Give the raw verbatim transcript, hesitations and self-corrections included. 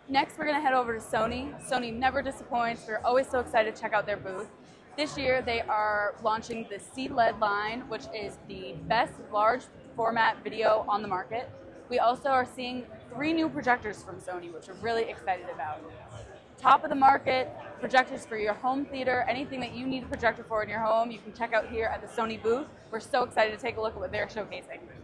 Next, we're going to head over to Sony. Sony never disappoints. We're always so excited to check out their booth. This year, they are launching the C E D I line, which is the best large format video on the market. We also are seeing three new projectors from Sony, which we're really excited about. Top of the market, projectors for your home theater, anything that you need a projector for in your home, you can check out here at the Sony booth. We're so excited to take a look at what they're showcasing.